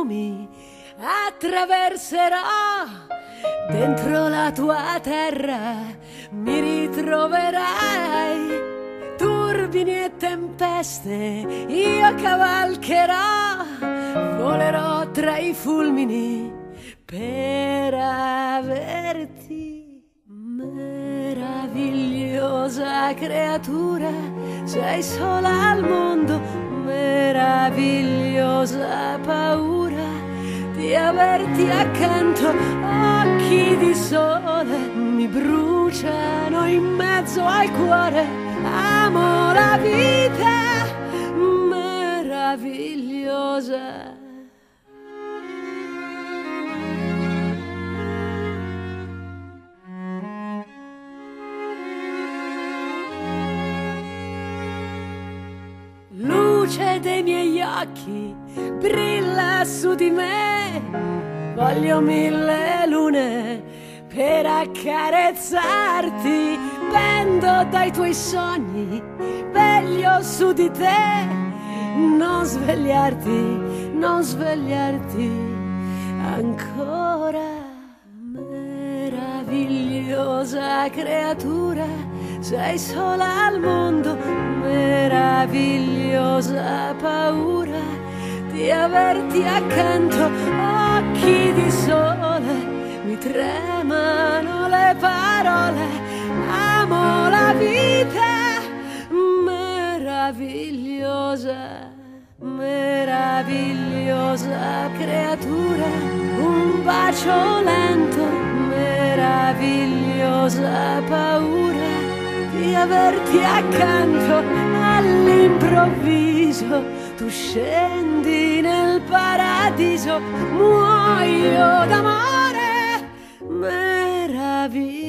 fiumi attraverserò, dentro la tua terra mi ritroverai. Turbini e tempeste io cavalcherò, volerò tra i fulmini per averti. Meravigliosa creatura, sei sola al mondo, meravigliosa paura di averti accanto. Occhi di sole mi bruciano in mezzo al cuore, amo la vita meravigliosa. Luce dei miei occhi brilla su di me, voglio 1000 lune per accarezzarti, pendo dai tuoi sogni, veglio su di te, non svegliarti, non svegliarti ancora. Meravigliosa creatura, sei sola al mondo, meravigliosa paura di averti accanto. Occhi di sole, mi tremano le parole, amo la vita meravigliosa, meravigliosa creatura, un bacio lento, meravigliosa paura di averti accanto. All'improvviso tu scendi nel paradiso, muoio d'amore meraviglioso.